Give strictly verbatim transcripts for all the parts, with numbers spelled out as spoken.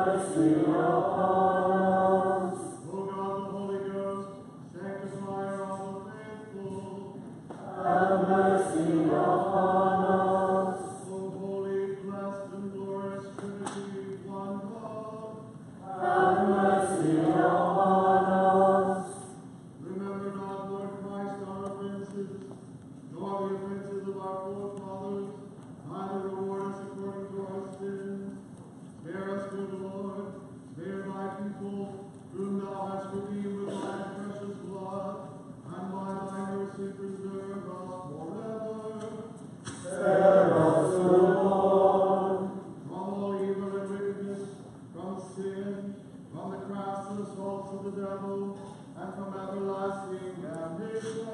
mercy upon us. O God, the Holy Ghost, sanctify all the faithful. Have mercy upon us. O holy, blessed, and glorious Trinity, one God. Have mercy upon us. Remember not, Lord Christ, our offenses, nor the offenses of our forefathers, neither reward us according to our sins. Spare us, good Lord, spare thy people, whom thou hast redeemed with thy precious blood, and by thy mercy preserve us forever. Spare us, O Lord. From all evil and wickedness, from sin, from the crafts and assaults of the devil, and from everlasting damnation.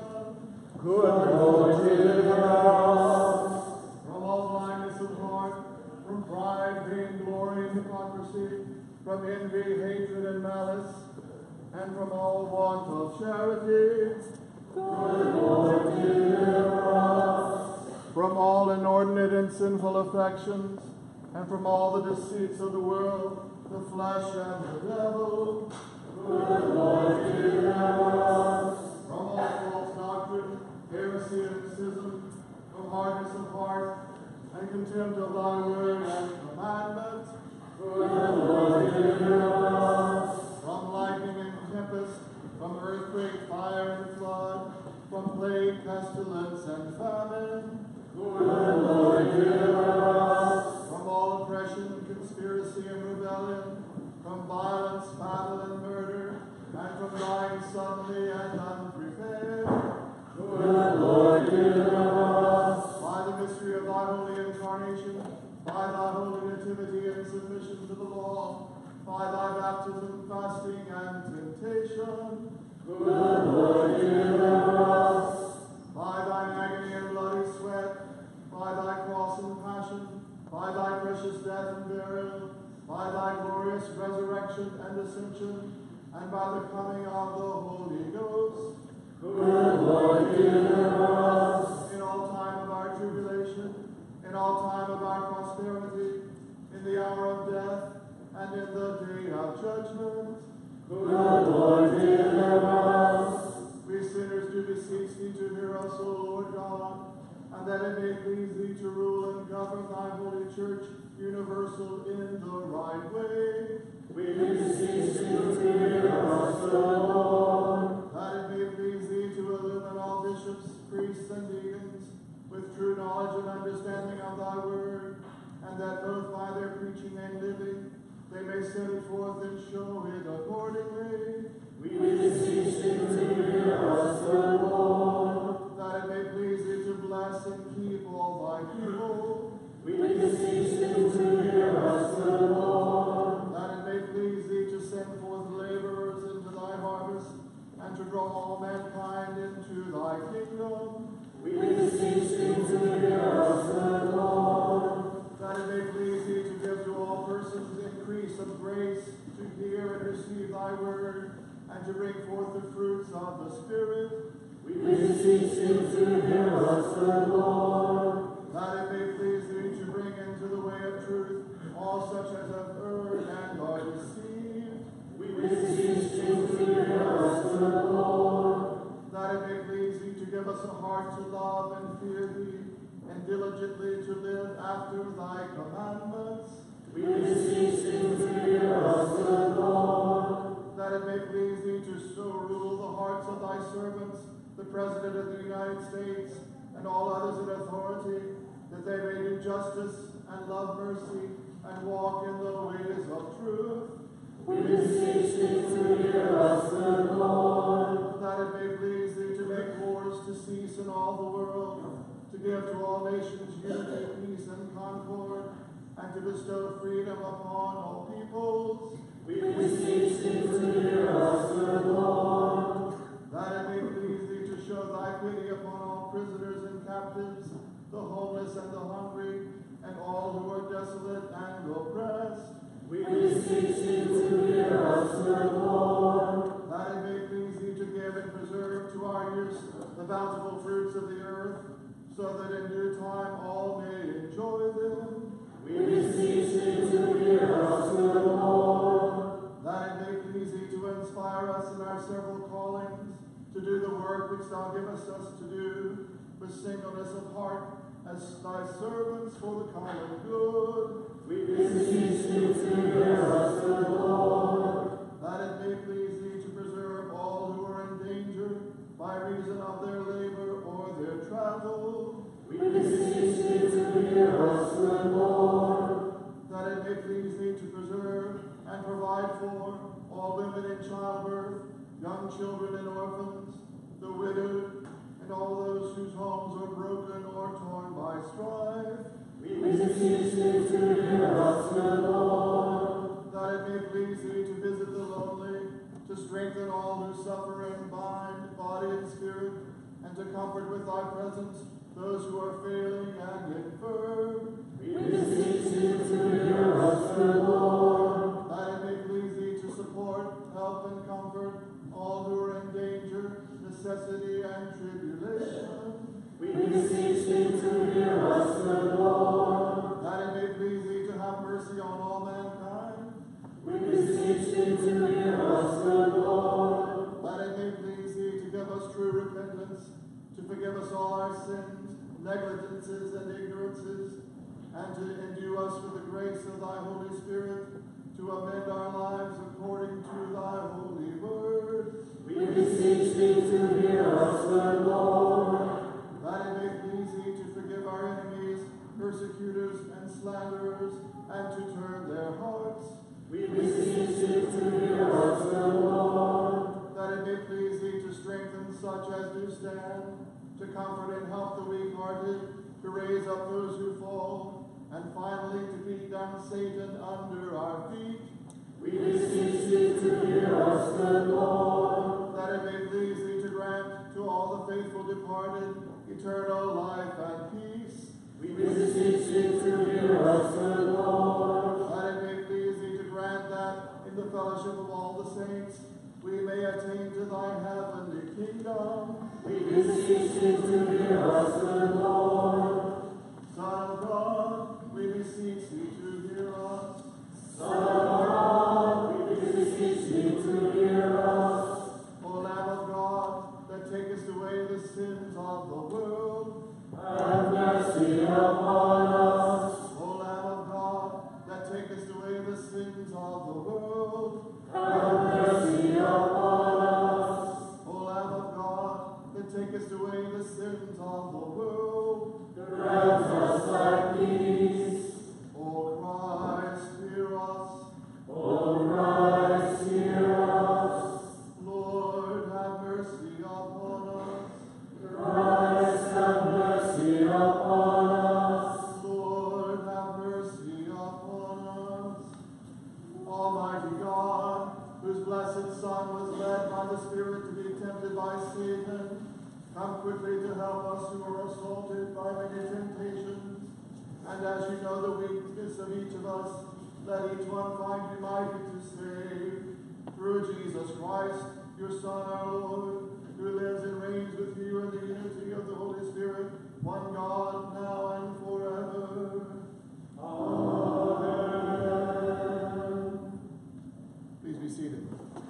Good Lord, deliver us. From all blindness of heart, from pride, vainglory, and hypocrisy, from envy, hatred, and malice, and from all want of charity. Good Lord, deliver us. From all inordinate and sinful affections, and from all the deceits of the world, the flesh, and the devil. Good Lord, deliver us. From all false doctrine, heresy, and schism, from hardness of heart, and contempt of thy word and commandment. Good Lord, deliver us. From lightning and tempest, from earthquake, fire, and flood, from plague, pestilence, and famine. Good Lord, deliver us. From all oppression, conspiracy, and rebellion, from violence, battle, and murder, and from dying suddenly and unprepared. Good Lord, deliver us. By the mystery of thy holy incarnation, by thy holy nativity and submission to the law, by thy baptism, fasting, and temptation. Good Lord, deliver us. By thine agony and bloody sweat, by thy cross and passion, by thy precious death and burial, by thy glorious resurrection and ascension, and by the coming of the Holy Ghost. Good Lord, deliver us. In all time of our tribulation, in all time of our prosperity, in the hour of death, and in the day of judgment. Good Lord, deliver us. We sinners do beseech thee to hear us, O Lord God, and that it may please thee to rule and govern thy holy church universal in the right way. We beseech thee to hear us, O Lord. That it may please thee to illumine all bishops, priests, and deacons with true knowledge and understanding of thy word, and that both by their preaching and living they may set it forth and show it accordingly. We beseech thee to hear us, O Lord. That it may please thee to bless and keep all thy people. We beseech thee to hear us, O Lord. That it may please thee to send forth laborers into thy harvest, and to draw all mankind into thy kingdom. We beseech thee to hear us, O Lord. That it may please thee to give to all persons increase of grace to hear and receive thy word, and to bring forth the fruits of the Spirit. We beseech thee to hear us, O Lord. That it may please thee to bring into the way of truth all such as have erred and are deceived. We beseech thee to hear us, O Lord. That it may please thee to give us a heart to love and fear thee, and diligently to live after thy commandments. We beseech thee to hear us, O Lord. That it may please thee to so rule the hearts of thy servants, the President of the United States, and all others in authority, that they may do justice and love mercy, and walk in the ways of truth. We beseech thee to hear us, O Lord. That it may please thee to make wars to cease in all the world, to give to all nations unity, peace, and concord, and to bestow freedom upon all peoples. We beseech thee to hear us, O Lord. That it may please thee to show thy pity upon all prisoners and captives, the homeless and the hungry, and all who are desolate and oppressed. We beseech thee to hear us, O Lord. That it may please thee to give and preserve to our use the bountiful fruits of the earth, so that in due time all may enjoy them. We beseech thee to hear us, O Lord. work which thou givest us to do with singleness of heart as thy servants for the common good. We beseech thee to hear us, O Lord. That it may please thee to preserve all who are in danger by reason of their labor or their travel. We beseech thee to hear us, O Lord. That it may please thee to preserve and provide for all women in childbirth, young children and orphans, the widowed, and all those whose homes are broken or torn by strife. We beseech thee to hear us, O Lord. That it may please thee to visit the lonely, to strengthen all who suffer and bind, body and spirit, and to comfort with thy presence those who are failing and infirm. We beseech thee to hear us, O Lord. That it may please thee to support, help, and comfort all who are in danger, necessity, and tribulation. We beseech thee to hear us, O Lord. That it may please thee to have mercy on all mankind. We beseech thee to hear us, O Lord. That it may please thee to give us true repentance, to forgive us all our sins, negligences, and ignorances, and to endue us with the grace of thy Holy Spirit, to amend our lives according to thy holy word. We beseech thee to hear us, O Lord. That it may please thee to forgive our enemies, persecutors, and slanderers, and to turn their hearts. We beseech thee to hear us, O Lord. That it may please thee to strengthen such as do stand, to comfort and help the weak-hearted, to raise up those who fall, and finally to beat down Satan under our feet. We beseech thee to hear us, O Lord. That it may please thee to grant to all the faithful departed eternal life and peace. We beseech thee to hear us, O Lord. That it may please thee to grant that in the fellowship of all the saints we may attain to thy heavenly kingdom. We beseech thee to hear us, O Lord. Son of God, we beseech thee to hear us. Son of God, we beseech thee to hear us. O Lamb of God, that takest away the sins of the world, Have mercy upon us. O Lamb of God, that takest away the sins of the world, Have mercy upon us. O Lamb of God, that takest away the sins of the world, Grant us thy peace. O Christ, hear us. O Christ, hear us. Lord, have mercy upon us. Christ, have mercy upon us. Lord, have mercy upon us. Almighty God, whose blessed Son was led by the Spirit to be tempted by Satan, come quickly to help us who are assaulted by many temptations. And as you know the weakness of each of us, let each one find you mighty to save. Through Jesus Christ, your Son, our Lord, who lives and reigns with you in the unity of the Holy Spirit, one God, now and forever. Amen. Please be seated.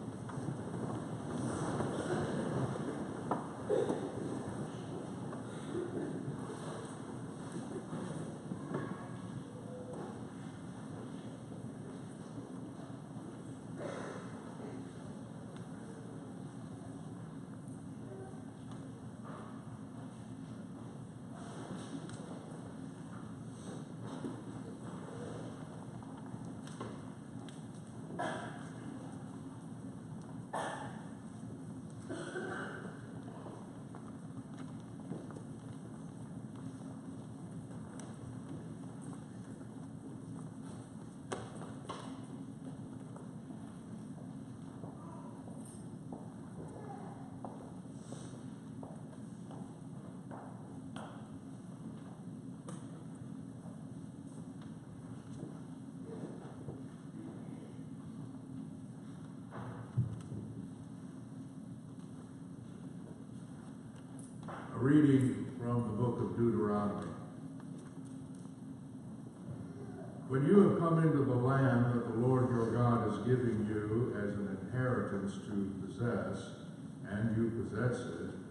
A reading from the book of Deuteronomy. When you have come into the land that the Lord your God is giving you as an inheritance to possess, and you possess it,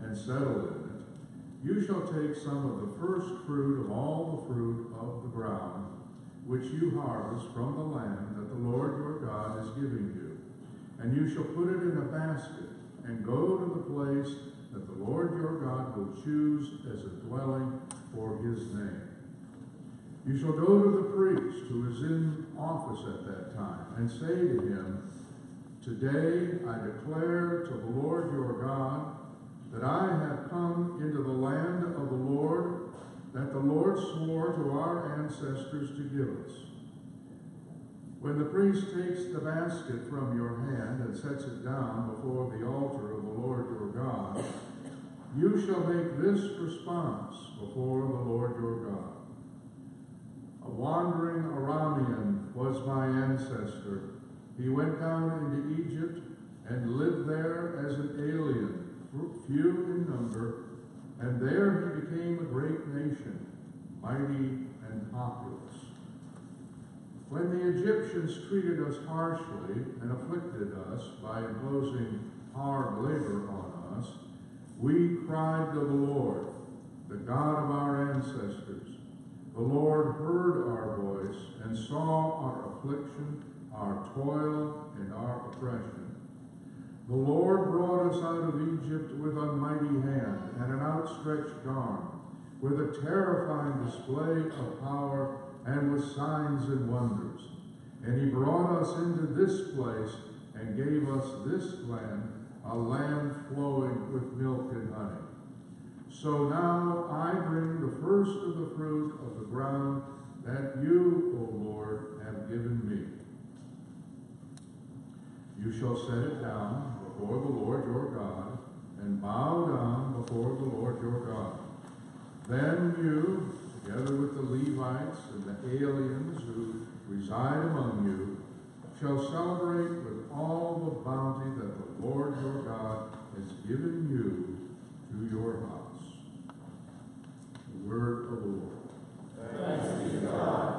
and settled in it, you shall take some of the first fruit of all the fruit of the ground, which you harvest from the land that the Lord your God is giving you. And you shall put it in a basket, and go to the place that the Lord your God will choose as a dwelling for his name. You shall go to the priest who is in office at that time, and say to him, Today I declare to the Lord your God that I have come into the land of the Lord, that the Lord swore to our ancestors to give us. When the priest takes the basket from your hand and sets it down before the altar of the Lord your God, you shall make this response before the Lord your God. A wandering Aramean was my ancestor. He went down into Egypt and lived there as an alien, few in number, and there he became a great nation, mighty and populous. When the Egyptians treated us harshly and afflicted us by imposing hard labor on us, we cried to the Lord, the God of our ancestors. The Lord heard our voice and saw our affliction, our toil, and our oppression. The Lord brought us out of Egypt with a mighty hand and an outstretched arm, with a terrifying display of power and with signs and wonders. And he brought us into this place and gave us this land, a land flowing with milk and honey. So now I bring the first of the fruit of the ground that you, O Lord, have given me. You shall set it down before the Lord your God, and bow down before the Lord your God. Then you, together with the Levites and the aliens who reside among you, shall celebrate with all the bounty that the Lord your God has given you to your house. The word of the Lord. Thanks be to God.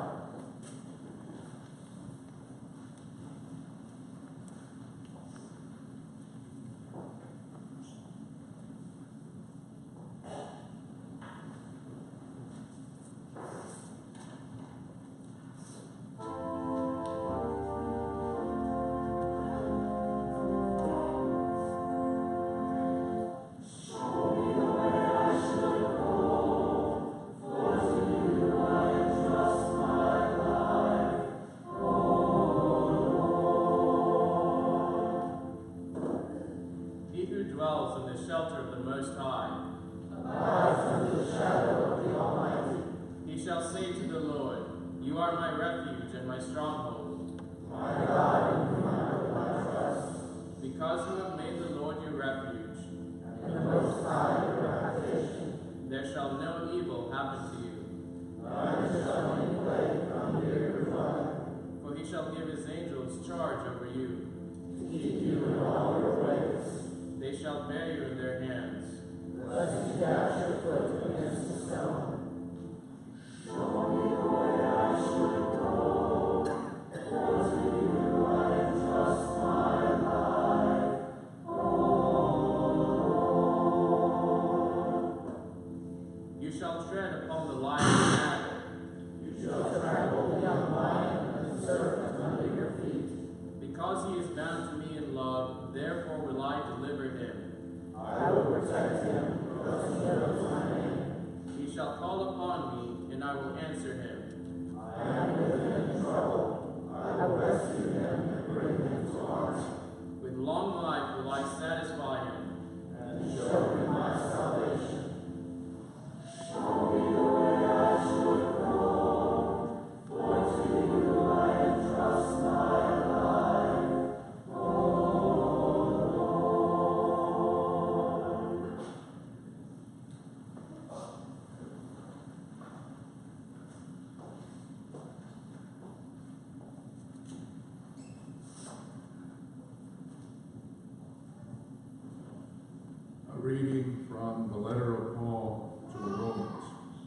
Reading from the letter of Paul to the Romans.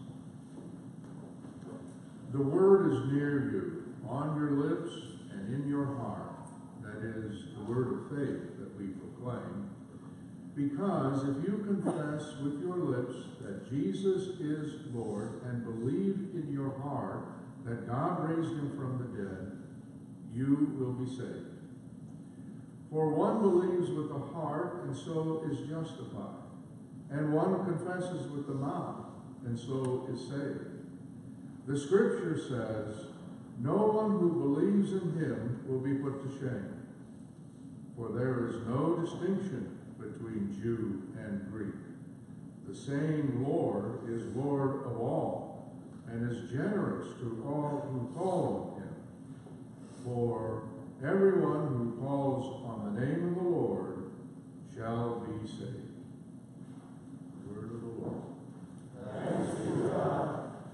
The word is near you, on your lips and in your heart. That is the word of faith that we proclaim. Because if you confess with your lips that Jesus is Lord and believe in your heart that God raised him from the dead, you will be saved. For one believes with the heart and so is justified, and one confesses with the mouth and so is saved. The scripture says, no one who believes in him will be put to shame. For there is no distinction between Jew and Greek. The same Lord is Lord of all, and is generous to all who call on him. For everyone who calls on the name of the Lord shall be saved. Word of the Lord. Thanks be to God.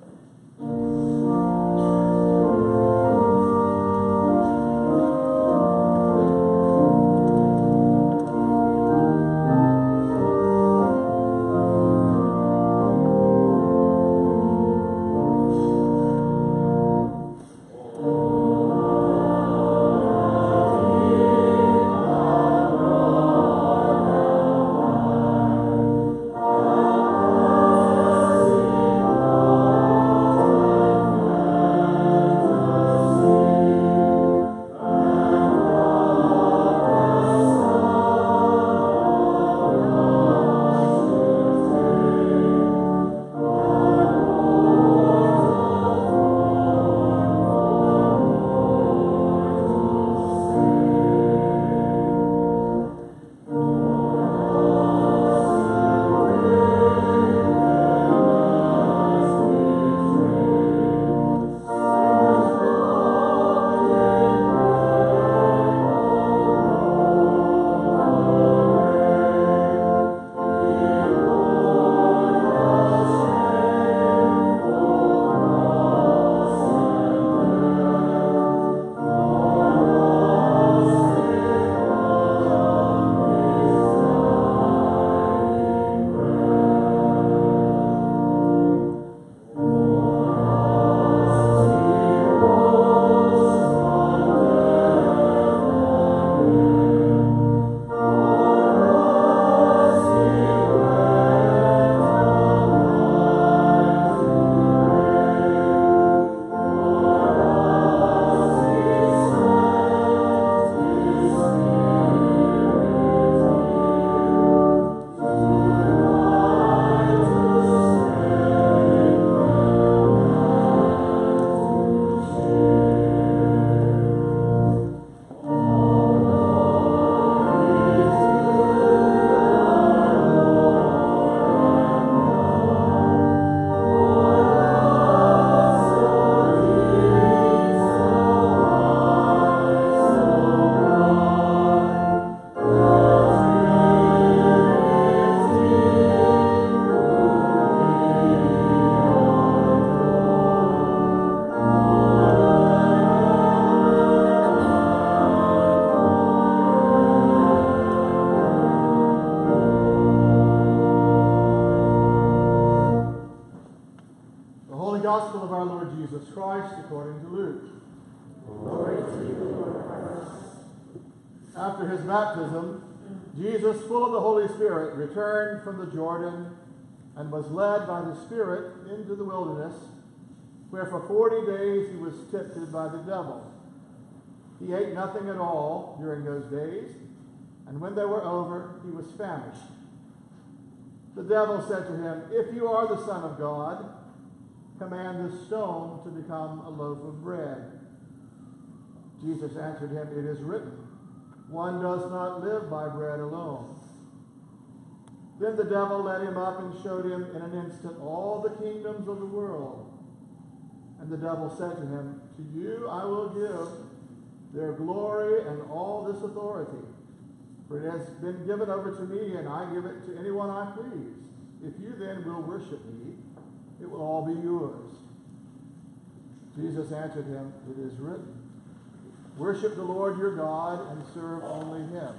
Gospel of our Lord Jesus Christ according to Luke. Glory to you, Lord Christ. After his baptism, Jesus, full of the Holy Spirit, returned from the Jordan and was led by the Spirit into the wilderness, where for forty days he was tempted by the devil. He ate nothing at all during those days, and when they were over, he was famished. The devil said to him, "If you are the Son of God, command this stone to become a loaf of bread." Jesus answered him, "It is written, one does not live by bread alone." Then the devil led him up and showed him in an instant all the kingdoms of the world. And the devil said to him, "To you I will give their glory and all this authority, for it has been given over to me, and I give it to anyone I please. If you then will worship me, it will all be yours." Jesus answered him, "It is written, worship the Lord your God and serve only him."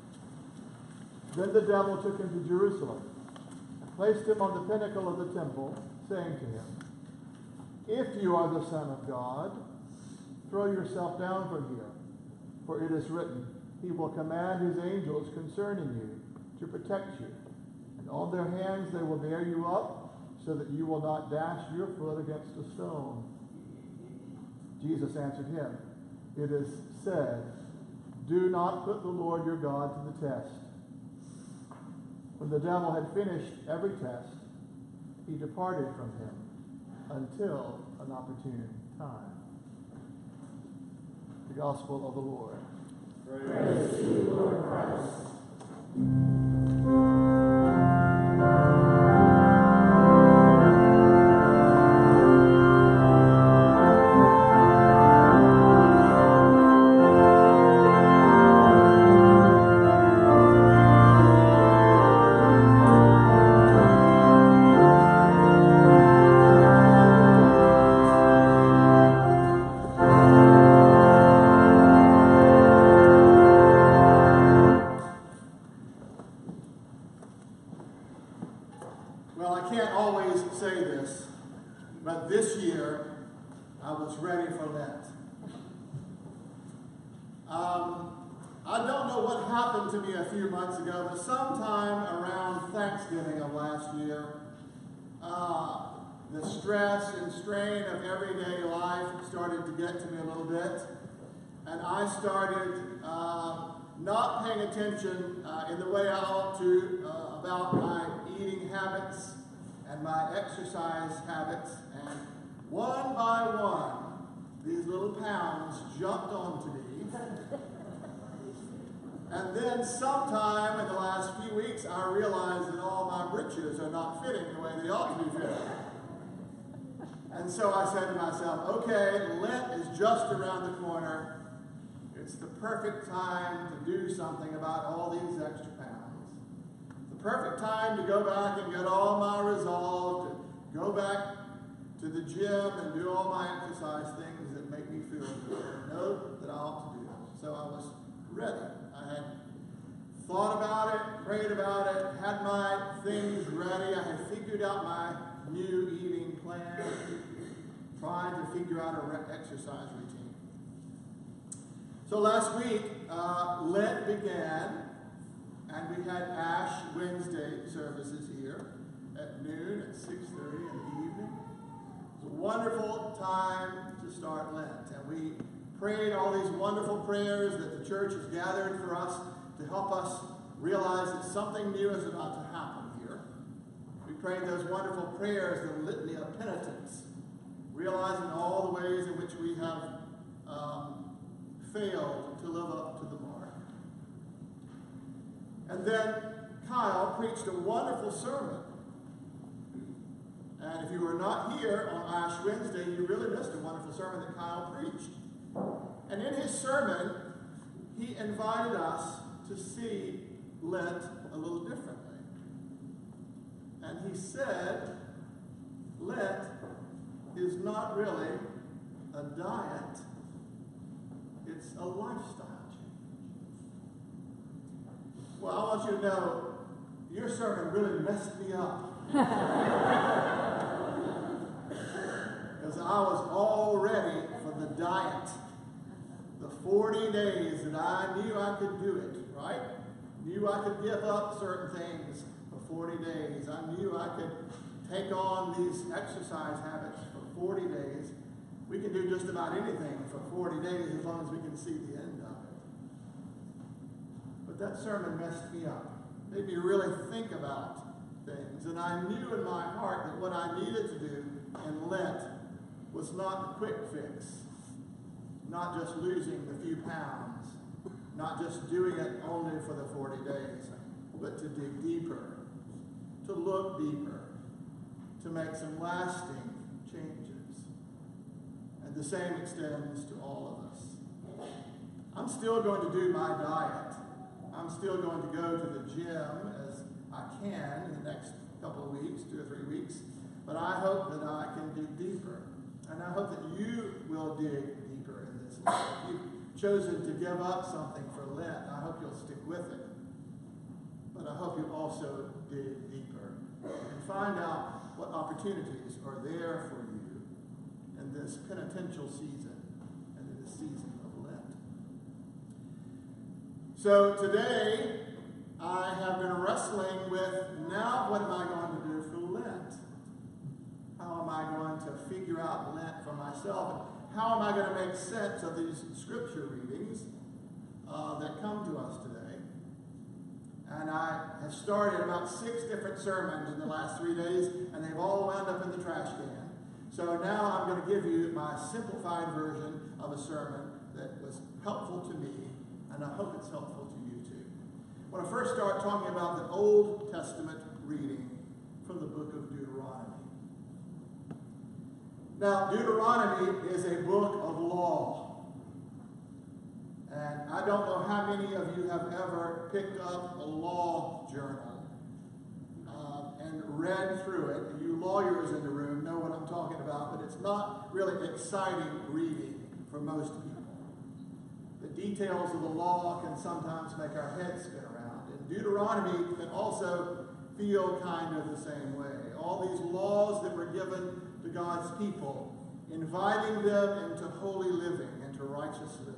Then the devil took him to Jerusalem and placed him on the pinnacle of the temple, saying to him, "If you are the Son of God, throw yourself down from here, for it is written, he will command his angels concerning you, to protect you. And on their hands they will bear you up, so that you will not dash your foot against a stone." Jesus answered him, "It is said, 'Do not put the Lord your God to the test.'" When the devil had finished every test, he departed from him until an opportune time. The Gospel of the Lord. Praise to you, Lord Christ. Well, I can't always say this, but this year I was ready for Lent. Um, I don't know what happened to me a few months ago, but sometime around Thanksgiving of last year, uh, the stress and strain of everyday life started to get to me a little bit, and I started uh, not paying attention uh, in the way I ought to uh, about my eating habits and my exercise habits, and one by one, these little pounds jumped onto me. And then sometime in the last few weeks, I realized that all my britches are not fitting the way they ought to be fitting. And so I said to myself, okay, Lent is just around the corner. It's the perfect time to do something about all these extra pounds. It's the perfect time to go back and get all my resolve, to go back to the gym and do all my exercise things that make me feel good and know that I ought to do them. So I was ready. I had thought about it, prayed about it, had my things ready. I had figured out my new eating plan, trying to figure out a re- exercise routine. So last week, uh, Lent began, and we had Ash Wednesday services here at noon, at six thirty in the evening. It was a wonderful time to start Lent, and we prayed all these wonderful prayers that the church has gathered for us to help us realize that something new is about to happen here. We prayed those wonderful prayers, the litany of penitence, realizing all the ways in which we have um, failed to live up to the mark. And then Kyle preached a wonderful sermon. And if you were not here on Ash Wednesday, you really missed a wonderful sermon that Kyle preached. And in his sermon, he invited us to see Lent a little differently. And he said, Lent is not really a diet, it's a lifestyle change. Well, I want you to know, your sermon really messed me up. Because I was all ready for the diet. The forty days that I knew I could do it, right? Knew I could give up certain things for forty days. I knew I could take on these exercise habits for forty days. We can do just about anything for forty days as long as we can see the end of it. But that sermon messed me up. Made me really think about things. And I knew in my heart that what I needed to do in Lent was not the quick fix. Not just losing the few pounds, not just doing it only for the forty days, but to dig deeper, to look deeper, to make some lasting changes. And the same extends to all of us. I'm still going to do my diet. I'm still going to go to the gym as I can in the next couple of weeks, two or three weeks, but I hope that I can dig deeper. And I hope that you will dig deeper in this. If you've chosen to give up something for Lent, I hope you'll stick with it. But I hope you'll also dig deeper and find out what opportunities are there for you in this penitential season and in this season of Lent. So today, I have been wrestling with, now what am I going to do for Lent? How am I going to figure out Lent for myself? And how am I going to make sense of these scripture readings uh, that come to us today? And I have started about six different sermons in the last three days, and they've all wound up in the trash can. So now I'm going to give you my simplified version of a sermon that was helpful to me, and I hope it's helpful to you too. I want to first start talking about the Old Testament reading from the book of Deuteronomy. Now, Deuteronomy is a book of law. And I don't know how many of you have ever picked up a law journal uh, and read through it. You lawyers in the room know what I'm talking about, but it's not really exciting reading for most people. The details of the law can sometimes make our heads spin around. And Deuteronomy can also feel kind of the same way. All these laws that were given to God's people, inviting them into holy living, into righteous living.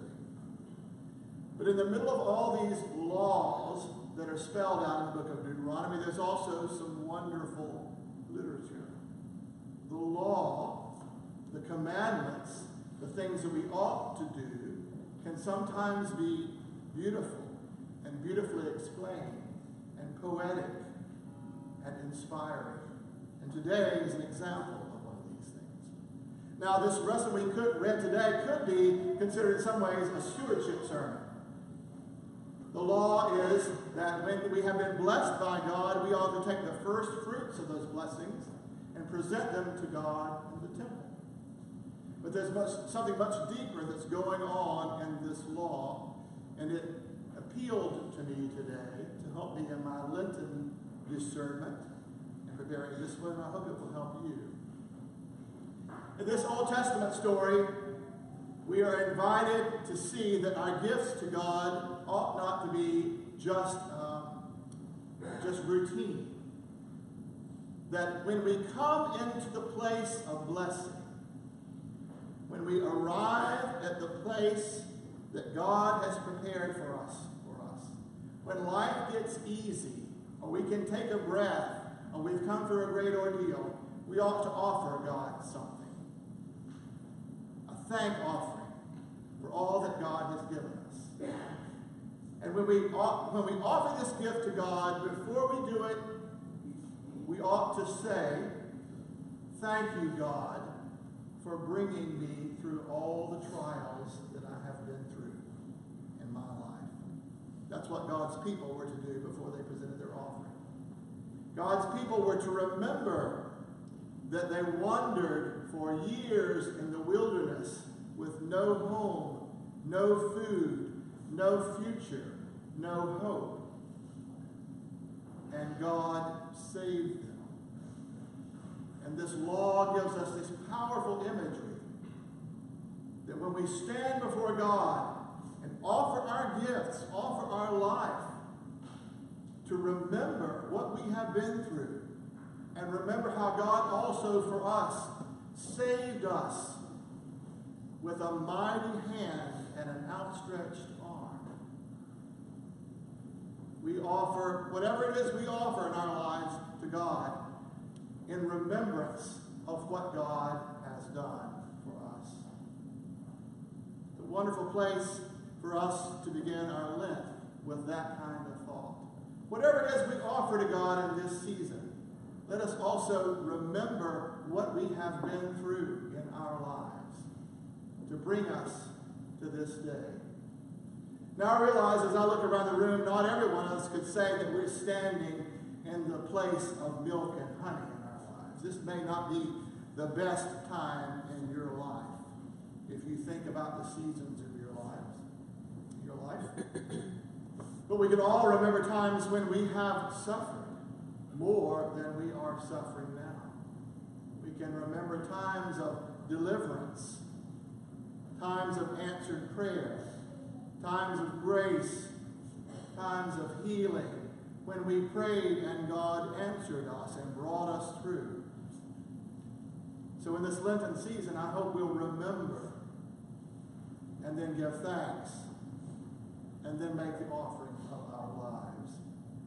But in the middle of all these laws that are spelled out in the book of Deuteronomy, there's also some wonderful literature. The law, the commandments, the things that we ought to do, can sometimes be beautiful and beautifully explained and poetic and inspiring. And today is an example of one of these things. Now, this lesson we could read today could be considered in some ways a stewardship sermon. The law is that when we have been blessed by God, we ought to take the first fruits of those blessings and present them to God in the temple. But there's much, something much deeper that's going on in this law, and it appealed to me today to help me in my Lenten discernment and preparing this one. I hope it will help you. In this Old Testament story, we are invited to see that our gifts to God ought not to be just, um, just routine. That when we come into the place of blessing, when we arrive at the place that God has prepared for us, for us, when life gets easy, or we can take a breath, or we've come through a great ordeal, we ought to offer God something. A thank offering for all that God has given us. And when we, when we offer this gift to God, before we do it, we ought to say, thank you, God, for bringing me through all the trials that I have been through in my life. That's what God's people were to do before they presented their offering. God's people were to remember that they wandered for years in the wilderness with no home, no food, no future, no hope. And God saved them. And this law gives us this powerful imagery that when we stand before God and offer our gifts, offer our life, to remember what we have been through and remember how God also for us saved us with a mighty hand and an outstretched arm. We offer whatever it is we offer in our lives to God in remembrance of what God has done for us. It's a wonderful place for us to begin our Lent with that kind of thought. Whatever it is we offer to God in this season, let us also remember what we have been through in our lives to bring us to this day. Now I realize as I look around the room, not every one of us could say that we're standing in the place of milk and honey in our lives. This may not be the best time in your life if you think about the seasons of your lives, your life. But we can all remember times when we have suffered more than we are suffering now. We can remember times of deliverance, times of answered prayer, times of grace, times of healing, when we prayed and God answered us and brought us through. So in this Lenten season, I hope we'll remember and then give thanks and then make the offering of our lives.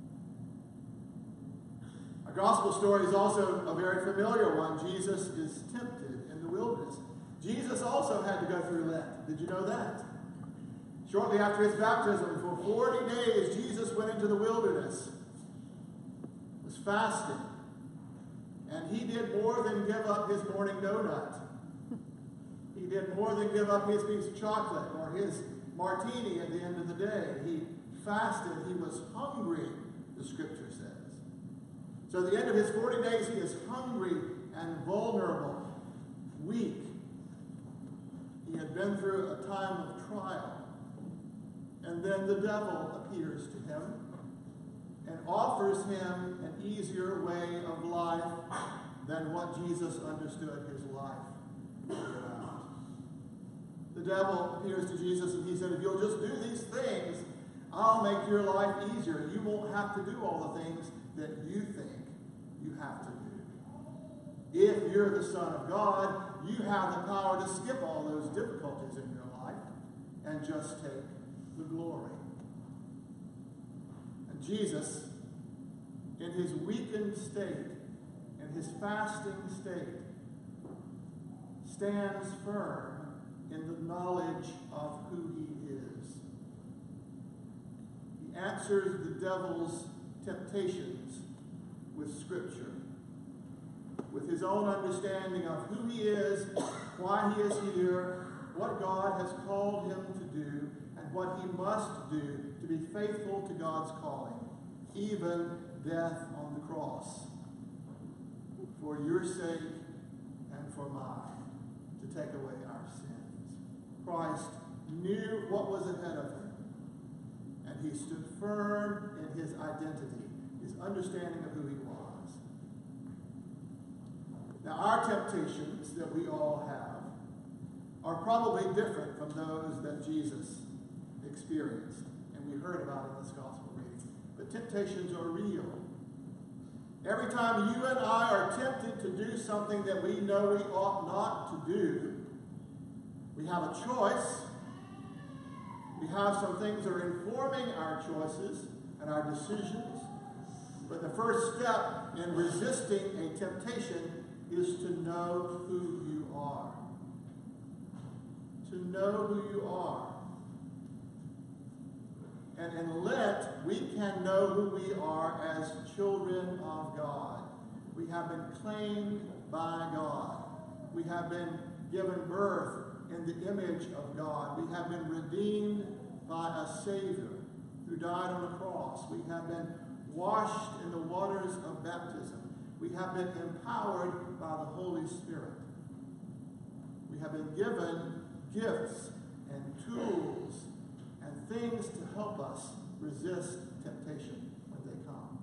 Our gospel story is also a very familiar one. Jesus is tempted in the wilderness. Jesus also had to go through Lent. Did you know that? Shortly after his baptism, for forty days, Jesus went into the wilderness, was fasting, and he did more than give up his morning donut. He did more than give up his piece of chocolate or his martini at the end of the day. He fasted. He was hungry, the scripture says. So at the end of his forty days, he is hungry and vulnerable, weak. He had been through a time of trial. And then the devil appears to him and offers him an easier way of life than what Jesus understood his life to be about. The devil appears to Jesus and he said, if you'll just do these things, I'll make your life easier. You won't have to do all the things that you think you have to do. If you're the Son of God, you have the power to skip all those difficulties in your life and just take the glory. And Jesus, in his weakened state, in his fasting state, stands firm in the knowledge of who he is. He answers the devil's temptations with Scripture, with his own understanding of who he is, why he is here, what God has called him to do, and what he must do to be faithful to God's calling, even death on the cross, for your sake and for mine, to take away our sins. Christ knew what was ahead of him, and he stood firm in his identity, his understanding of who he was. Now, our temptations that we all have are probably different from those that Jesus experienced and we heard about in this gospel reading. But temptations are real. Every time you and I are tempted to do something that we know we ought not to do, we have a choice. We have some things that are informing our choices and our decisions. But the first step in resisting a temptation is to know who you are. To know who you are. And in Lent, we can know who we are as children of God. We have been claimed by God. We have been given birth in the image of God. We have been redeemed by a Savior who died on the cross. We have been washed in the waters of baptism. We have been empowered by the Holy Spirit. We have been given gifts and tools and things to help us resist temptation when they come.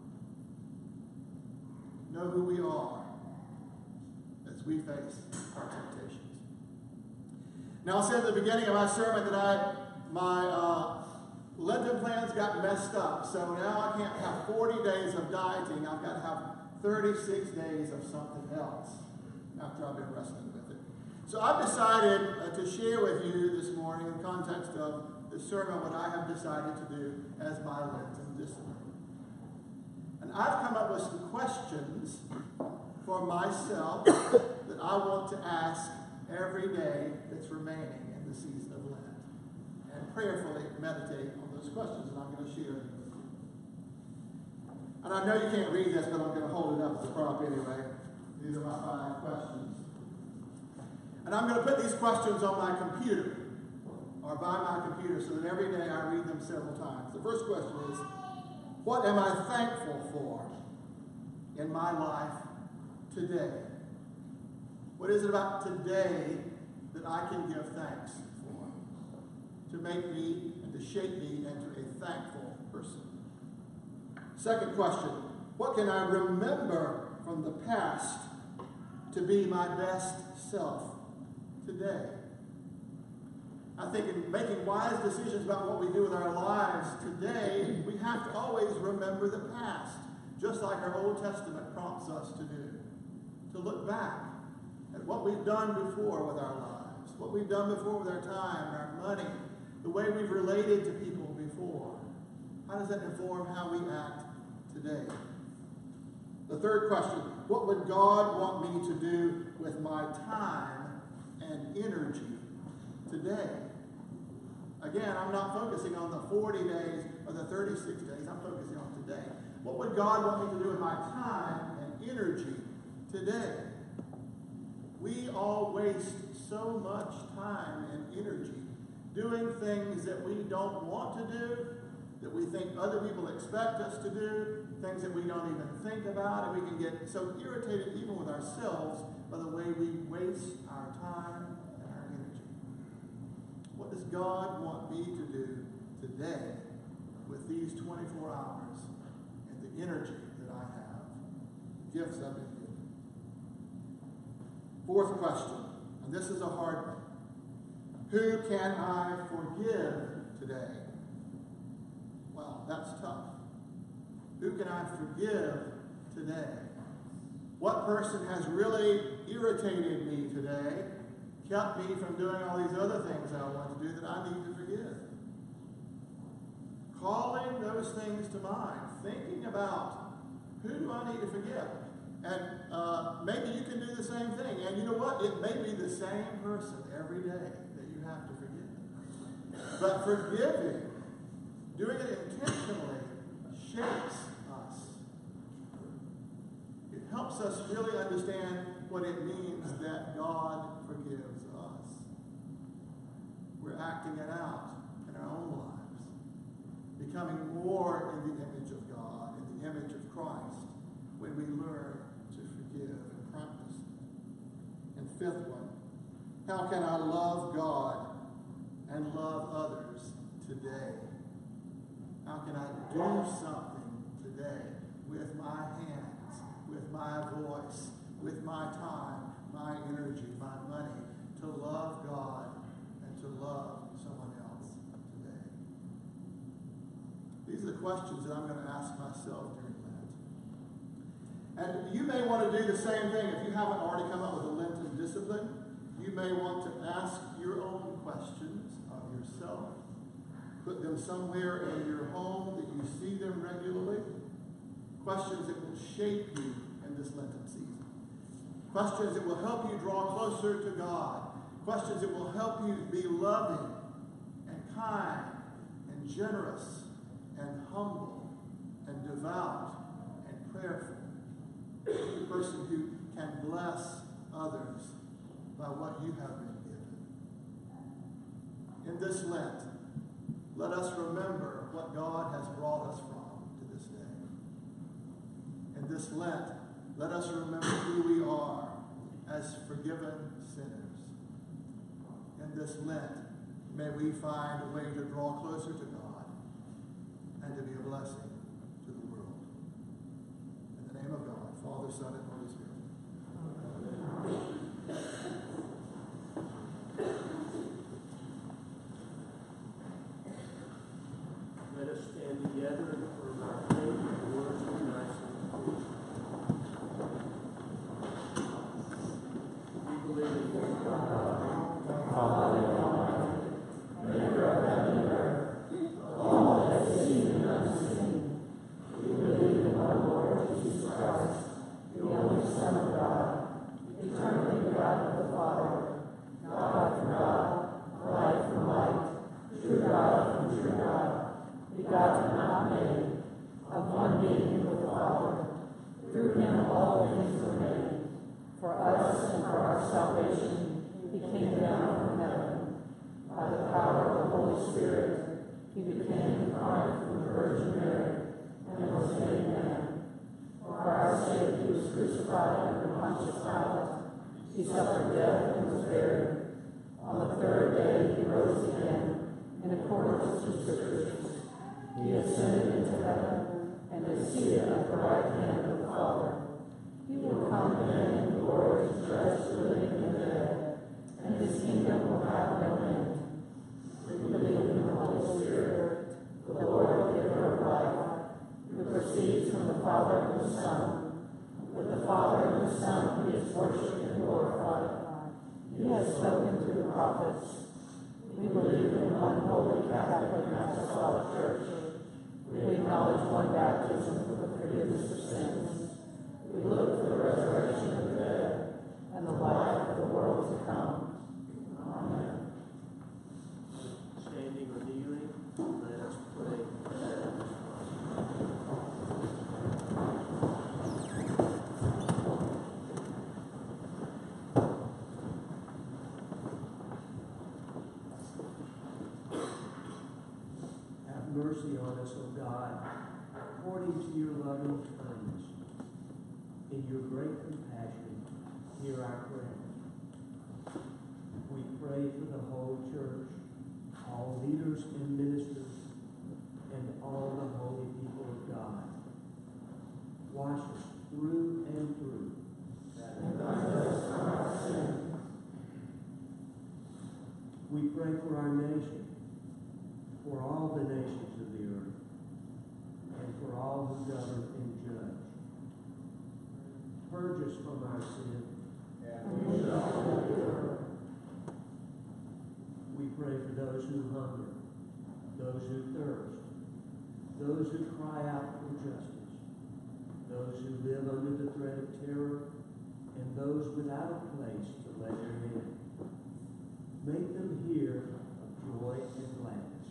Know who we are as we face our temptations. Now, I said at the beginning of my sermon that I my uh, Lenten plans got messed up, so now I can't have forty days of dieting. I've got to have thirty-six days of something else after I've been wrestling with it. So I've decided uh, to share with you this morning, in the context of the sermon, what I have decided to do as my Lenten discipline. And I've come up with some questions for myself that I want to ask every day that's remaining in the season of Lent, and prayerfully meditate on those questions, and I'm going to share them with you. And I know you can't read this, but I'm going to hold it up as a prop anyway. These are my five questions. And I'm going to put these questions on my computer, or by my computer, so that every day I read them several times. The first question is, what am I thankful for in my life today? What is it about today that I can give thanks for, to make me and to shape me into a thankful person? Second question, what can I remember from the past to be my best self today? I think in making wise decisions about what we do with our lives today, we have to always remember the past, just like our Old Testament prompts us to do. To look back at what we've done before with our lives, what we've done before with our time, our money, the way we've related to people before. How does that inform how we act today? The third question, what would God want me to do with my time and energy today? Again, I'm not focusing on the forty days or the thirty-six days. I'm focusing on today. What would God want me to do with my time and energy today? We all waste so much time and energy doing things that we don't want to do, that we think other people expect us to do, things that we don't even think about, and we can get so irritated even with ourselves by the way we waste our time and our energy. What does God want me to do today with these twenty-four hours and the energy that I have, gifts I've been given? Fourth question, and this is a hard one. Who can I forgive today? Well, that's tough. Who can I forgive today? What person has really irritated me today, kept me from doing all these other things I want to do that I need to forgive? Calling those things to mind, thinking about who do I need to forgive? And uh, maybe you can do the same thing. And you know what? It may be the same person every day that you have to forgive. But forgiving, doing it intentionally, shapes us. It helps us really understand what it means that God forgives us. We're acting it out in our own lives, becoming more in the image of God, in the image of Christ, when we learn to forgive and practice it. And fifth one, how can I love God and love others today? How can I do something today with my hands, with my voice, with my time, my energy, my money, to love God and to love someone else today? These are the questions that I'm going to ask myself during Lent. And you may want to do the same thing. If you haven't already come up with a Lenten discipline, you may want to ask your own questions of yourself. Put them somewhere in your home that you see them regularly. Questions that will shape you in this Lenten season. Questions that will help you draw closer to God. Questions that will help you be loving and kind and generous and humble and devout and prayerful. A person who can bless others by what you have been given. In this Lent, let us remember what God has brought us from to this day. In this Lent, let us remember who we are as forgiven sinners. In this Lent, may we find a way to draw closer to God and to be a blessing to the world. In the name of God, Father, Son, and Holy Spirit. Let us stand together and affirm our faith with the words of the Nicene Creed. We believe in one God, Father Almighty, maker of heaven and earth, all that is seen and unseen. We believe in our Lord Jesus Christ, the only Son of God, eternally begotten of the Father, God from God, light from light, true God from true God, begotten, not made, of one being with the Father. Through him all things were made. For us and for our salvation, he came down from heaven. By the power of the Holy Spirit, he became incarnate from the Virgin Mary and was made man. For our sake, he was crucified under Pontius Pilate. He suffered death and was buried. On the third day, he rose again, in accordance with the Scriptures. He ascended into heaven and is seated at the right hand of the Father. He will come again in glory to judge the living and the dead, and his kingdom will have no end. We believe in the Holy Spirit, the Lord, giver of life, who proceeds from the Father and the Son. With the Father and the Son he is worshipped and glorified. He has spoken through the prophets. We believe in one holy Catholic and Apostolic Church. We acknowledge one baptism for the forgiveness of sins. on us, O God, according to your loving kindness. In your great compassion, hear our prayer. We pray for the whole church, all leaders and ministers, and all the holy people of God. Wash us through and through. And cleanse us from our sins. We pray for our nation, for all the nations of the earth, and for all who govern and judge. Purge us from our sin, and we shall endure. We pray for those who hunger, those who thirst, those who cry out for justice, those who live under the threat of terror, and those without a place to lay their head. Make them hear of joy and gladness.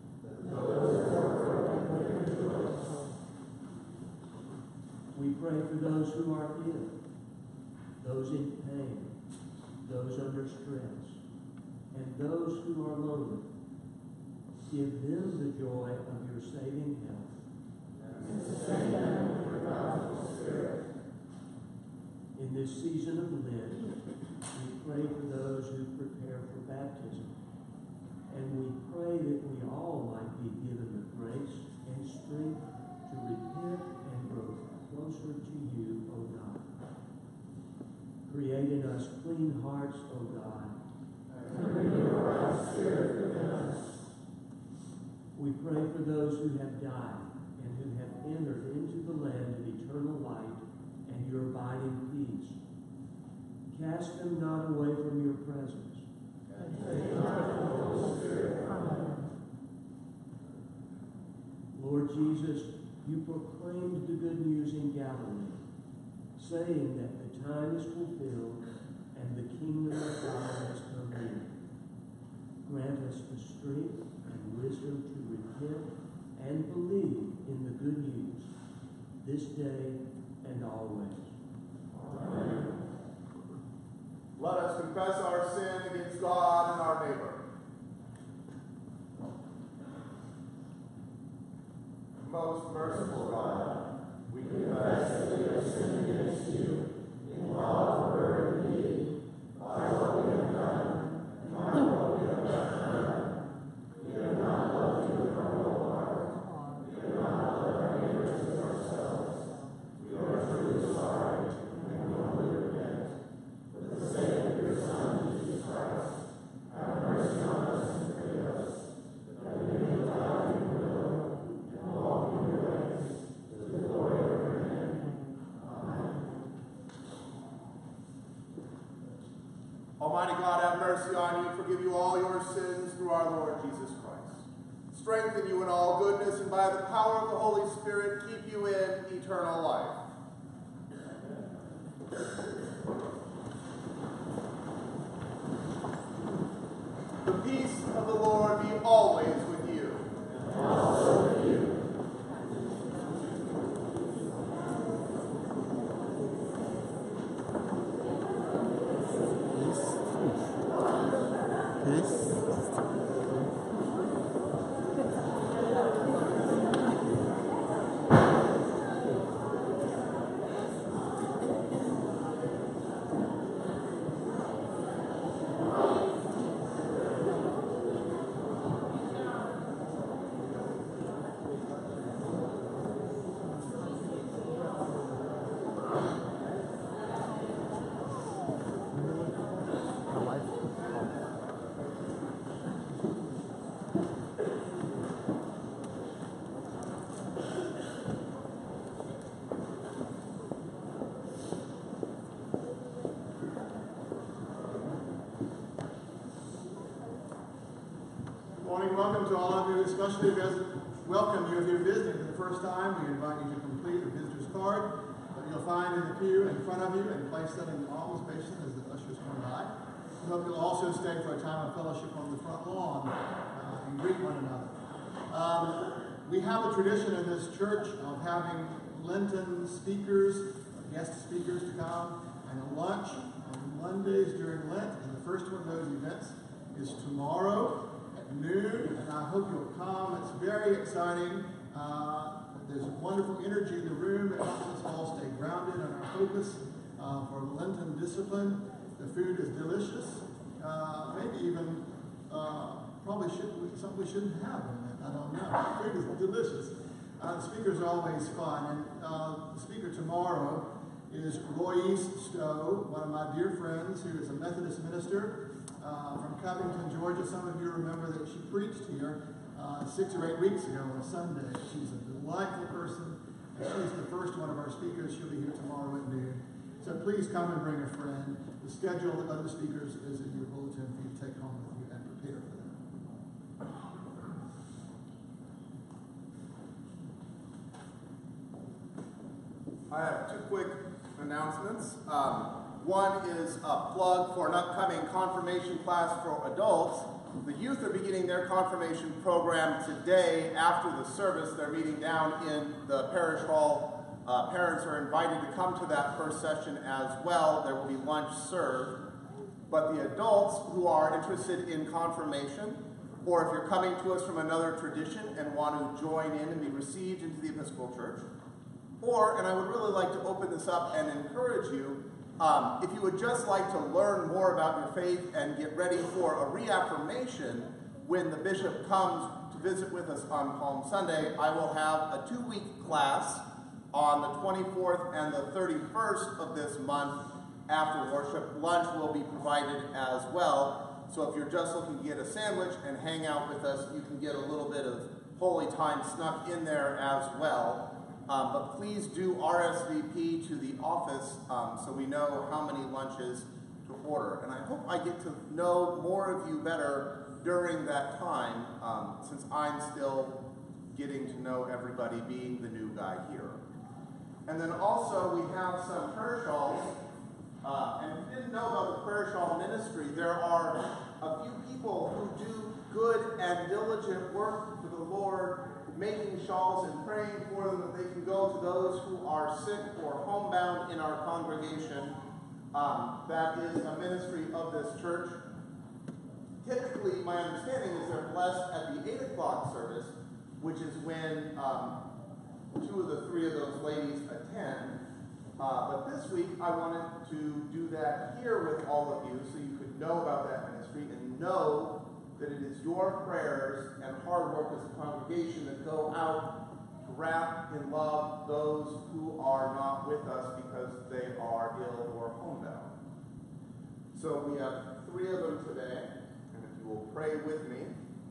We pray for those who are ill, those in pain, those under stress, and those who are lonely. Give them the joy of your saving help. And sustain them with your powerful Spirit. In this season of Lent, we pray for those who prepare for baptism. And we pray that we all might be given the grace and strength to repent and grow closer to you, O God. Create in us clean hearts, O God. And renew a right spirit within us. We pray for those who have died and who have entered into the land of eternal light and your abiding peace. Cast them not away from your presence. And take not the Holy Spirit from them. Lord Jesus, you proclaimed the good news in Galilee, saying that the time is fulfilled and the kingdom of God has come near. Grant us the strength and wisdom to repent and believe in the good news this day and always. Amen. Let us confess our sin against God and our neighbor. Most merciful God, we confess that we have sinned against you in thought, word, and deed, by what we have done and by what we have left undone. We have not loved you with our whole heart. We have not loved our neighbors as ourselves. We are truly sorry and we humbly repent. For the sake of your Son, Jesus Christ, have mercy on us and forgive us, that we may die in your will and walk in your ways, to the glory of your name. Amen. Almighty God, have mercy on you, forgive you all your sins through our Lord Jesus Christ. Strengthen you in all goodness, and by the power of the Holy Spirit, keep you in eternal life. The peace of the Lord be always with you. And also with you. Welcome to all of you, especially vis- welcome you if you're visiting for the first time. We invite you to complete a visitor's card that you'll find in the pew in front of you and place that in the alms basin as the ushers come by. We hope you'll also stay for a time of fellowship on the front lawn uh, and greet one another. Um, we have a tradition in this church of having Lenten speakers, guest speakers to come, and a lunch on Mondays during Lent. And the first one of those events is tomorrow at at noon, and I hope you'll come. It's very exciting. Uh, there's wonderful energy in the room. It helps us all stay grounded in our focus uh, for Lenten discipline. The food is delicious. Uh, maybe even uh, probably should something we shouldn't have in it. I don't know. The food is delicious. Uh, the speakers are always fun. And uh, the speaker tomorrow is Royce Stowe, one of my dear friends who is a Methodist minister uh, from Covington, Georgia. Some of you remember that she preached here uh, six or eight weeks ago on a Sunday. She's a delightful person. And she's the first one of our speakers. She'll be here tomorrow at noon. So please come and bring a friend. The schedule of other speakers is in your bulletin for you to take home with you and prepare for them. I have two quick announcements. Um, one is a plug for an upcoming confirmation class for adults. The youth are beginning their confirmation program today after the service. They're meeting down in the parish hall. Uh, parents are invited to come to that first session as well. There will be lunch served. But the adults who are interested in confirmation, or if you're coming to us from another tradition and want to join in and be received into the Episcopal Church, or, and I would really like to open this up and encourage you, um, if you would just like to learn more about your faith and get ready for a reaffirmation when the bishop comes to visit with us on Palm Sunday, I will have a two-week class on the twenty-fourth and the thirty-first of this month after worship. Lunch will be provided as well. So if you're just looking to get a sandwich and hang out with us, you can get a little bit of holy time snuck in there as well. Um, but please do R S V P to the office um, so we know how many lunches to order. And I hope I get to know more of you better during that time, um, since I'm still getting to know everybody, being the new guy here. And then also we have some prayer shawls. Uh, and if you didn't know about the prayer shawl ministry, there are a few people who do good and diligent work for the Lord, making shawls and praying for them that they can go to those who are sick or homebound in our congregation. Um, that is a ministry of this church. Typically, my understanding is they're blessed at the eight o'clock service, which is when um, two of the three of those ladies attend. Uh, but this week, I wanted to do that here with all of you so you could know about that ministry and know that it is your prayers and hard work as a congregation that go out to wrap in love those who are not with us because they are ill or homebound. So we have three of them today, and if you will pray with me.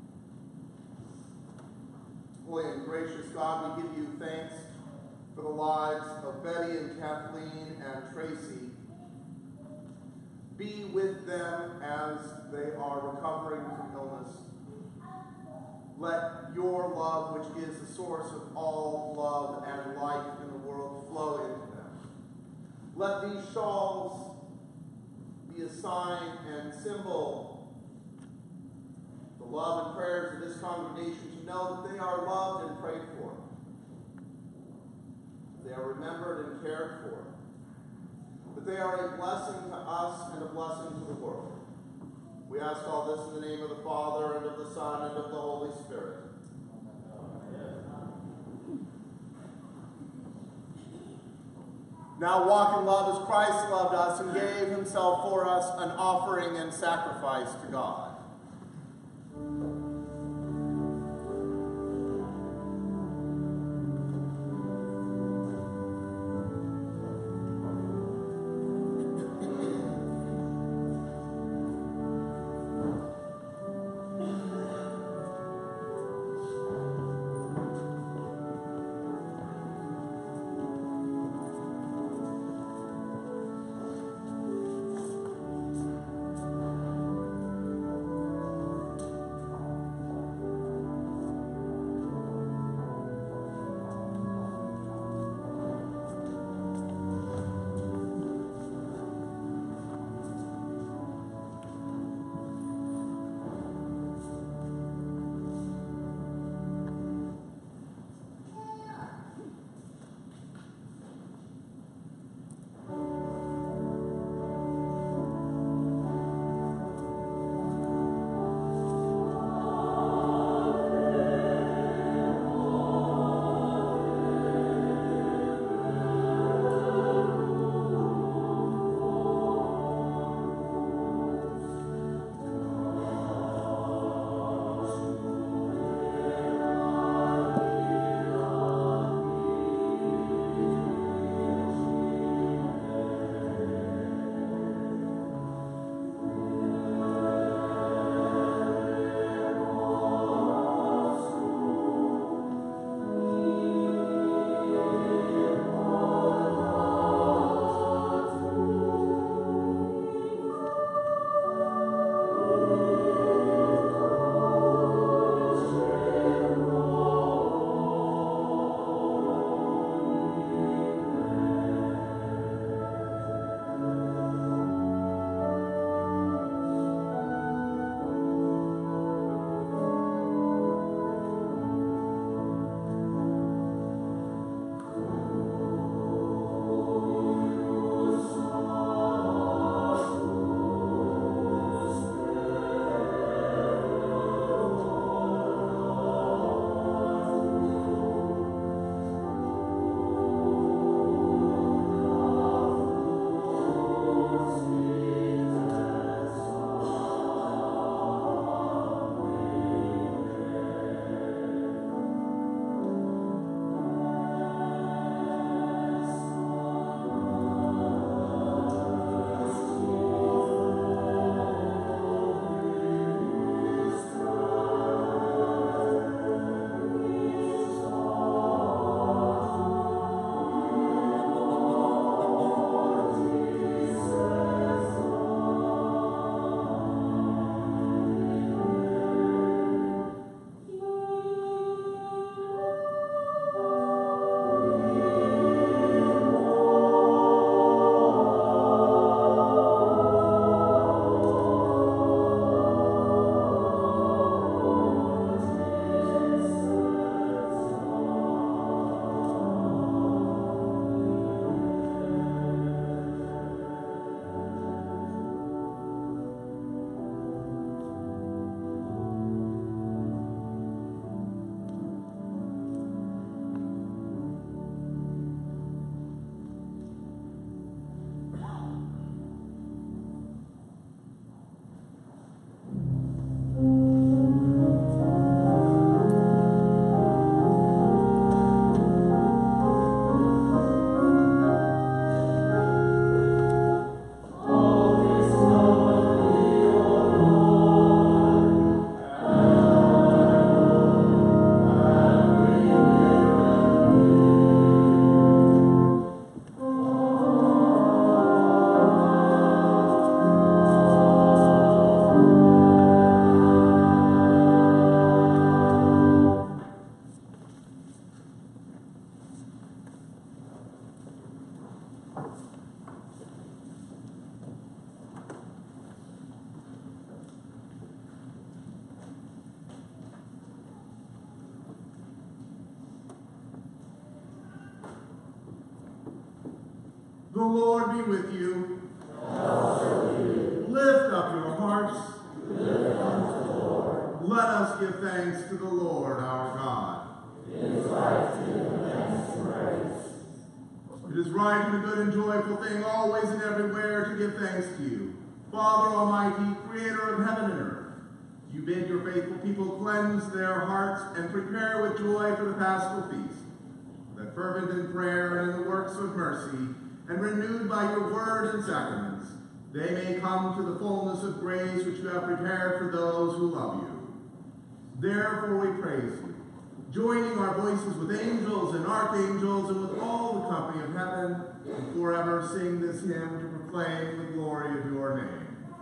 Holy and gracious God, we give you thanks for the lives of Betty and Kathleen and Tracy. Be with them as they are recovering from illness. Let your love, which is the source of all love and life in the world, flow into them. Let these shawls be a sign and symbol, the love and prayers of this congregation, to know that they are loved and prayed for. They are remembered and cared for. That they are a blessing to us and a blessing to the world. We ask all this in the name of the Father, and of the Son, and of the Holy Spirit. Now walk in love as Christ loved us and gave himself for us, an offering and sacrifice to God. The Lord be with you. And also with you. Lift up your hearts. We lift them to the Lord. Let us give thanks to the Lord our God. It is right to give him thanks and praise. It is right and a good and joyful thing always and everywhere to give thanks to you, Father Almighty, creator of heaven and earth. You bid your faithful people cleanse their hearts and prepare with joy for the Paschal feast, that fervent in prayer and in the works of mercy, and renewed by your word and sacraments, they may come to the fullness of grace which you have prepared for those who love you. Therefore we praise you, joining our voices with angels and archangels and with all the company of heaven, and forever sing this hymn to proclaim the glory of your name.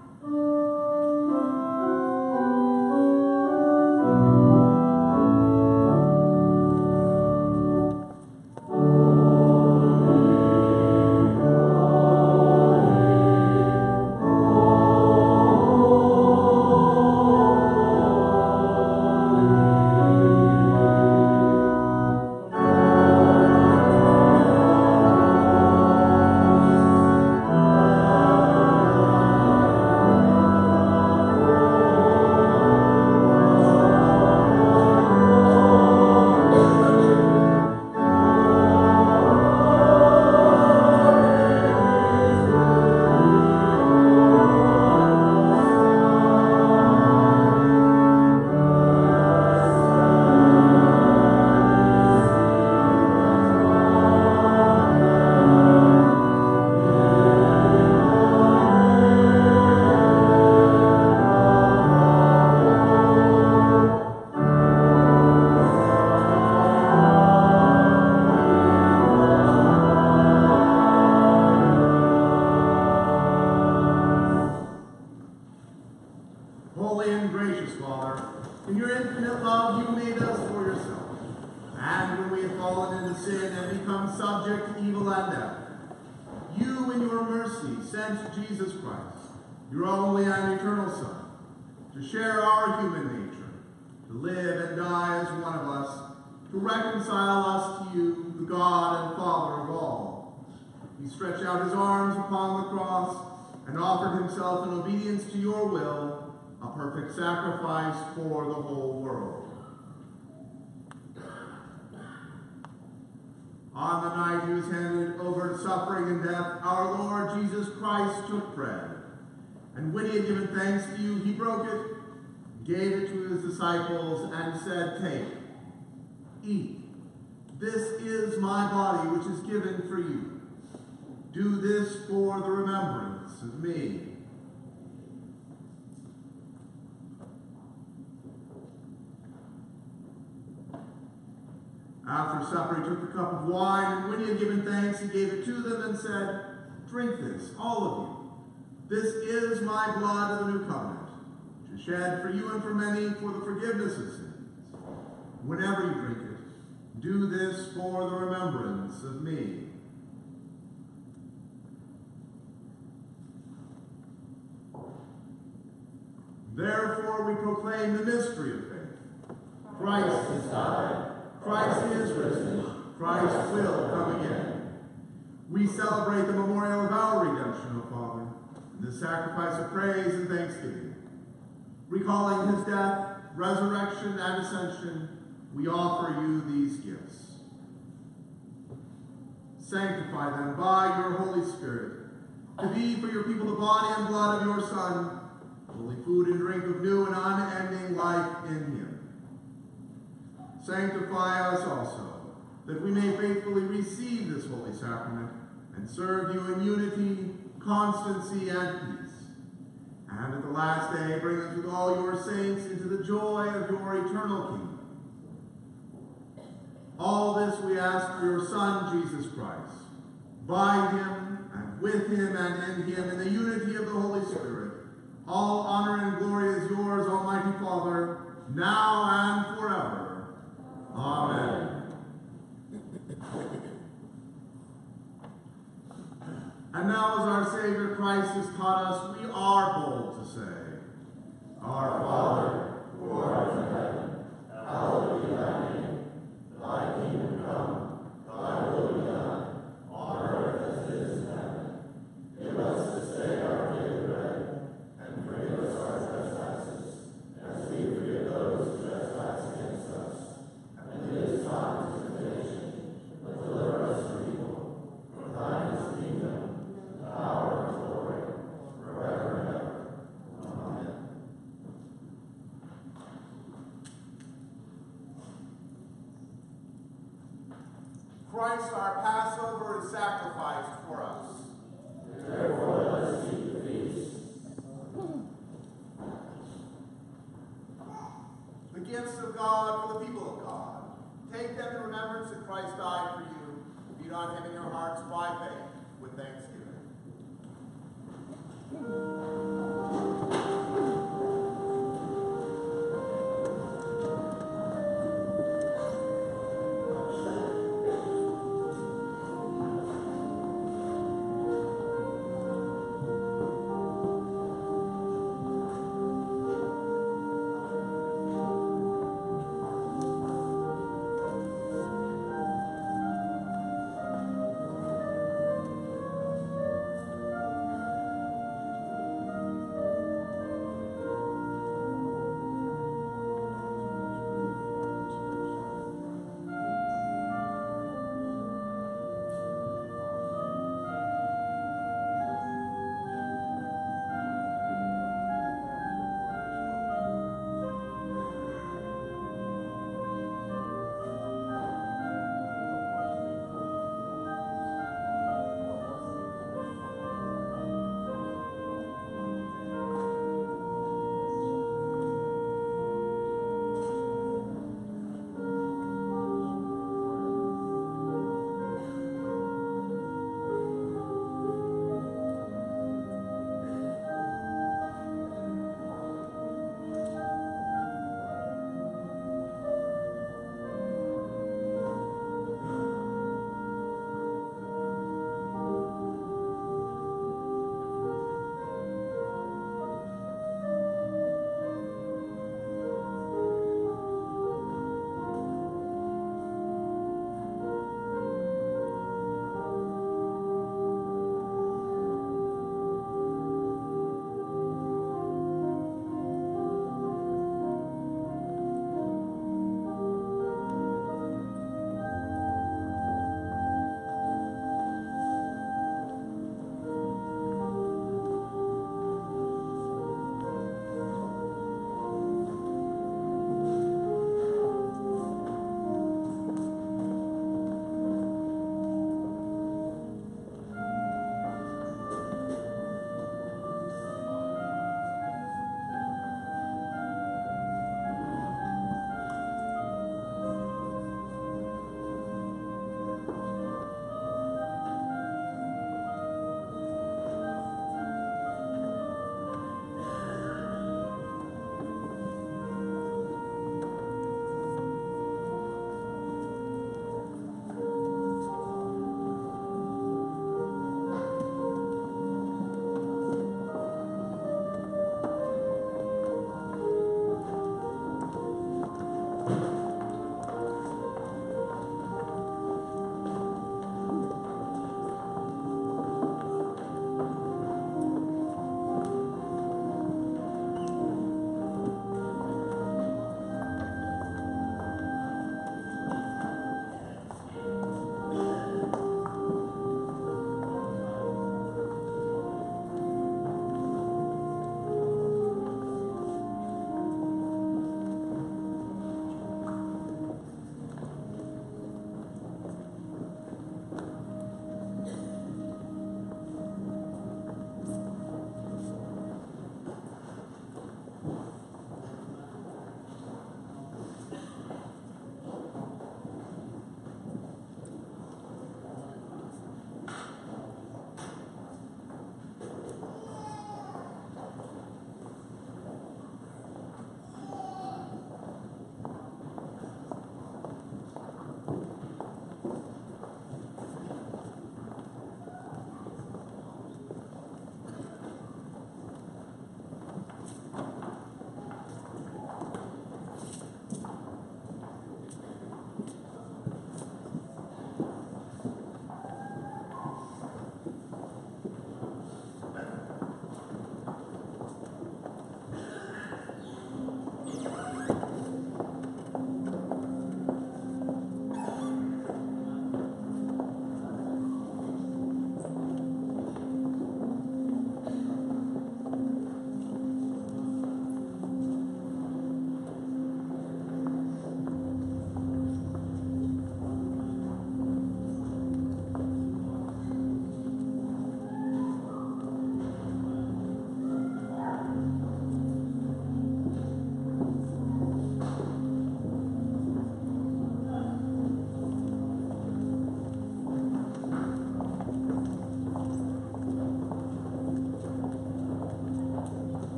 Holy and gracious Father, in your infinite love you made us for yourself. And when we have fallen into sin and become subject to evil and death, you in your mercy sent Jesus Christ, your only and eternal Son, to share our human nature, to live and die as one of us, to reconcile us to you, the God and Father of all. He stretched out his arms upon the cross and offered himself in obedience to your will, a perfect sacrifice for the whole world. On the night he was handed over to suffering and death, our Lord Jesus Christ took bread, and when he had given thanks to you, he broke it, gave it to his disciples, and said, "Take, eat. This is my body, which is given for you. Do this for the remembrance of me." After supper, he took the cup of wine, and when he had given thanks, he gave it to them and said, "Drink this, all of you. This is my blood of the new covenant, which is shed for you and for many for the forgiveness of sins. Whenever you drink it, do this for the remembrance of me." Therefore we proclaim the mystery of faith. Christ has died. Christ is risen. Christ will come again. We celebrate the memorial of our redemption, O Father, in this sacrifice of praise and thanksgiving. Recalling his death, resurrection, and ascension, we offer you these gifts. Sanctify them by your Holy Spirit, to be for your people the body and blood of your Son, holy food and drink of new and unending life in him. Sanctify us also, that we may faithfully receive this holy sacrament and serve you in unity, constancy, and peace. And at the last day, bring us with all your saints into the joy of your eternal kingdom. All this we ask for your Son, Jesus Christ, by him and with him and in him, in the unity of the Holy Spirit. All honor and glory is yours, Almighty Father, now and forever. Amen. And now, as our Savior Christ has taught us, we are bold to say, "Our Father, who art in heaven, hallowed be thy name. Thy kingdom come, thy will be done, on earth as it is in heaven. Christ our Passover is sacrificed for us. Therefore let us keep the feast. The gifts of God for the people of God. Take them in remembrance that Christ died for you. Feed on him in your hearts by faith.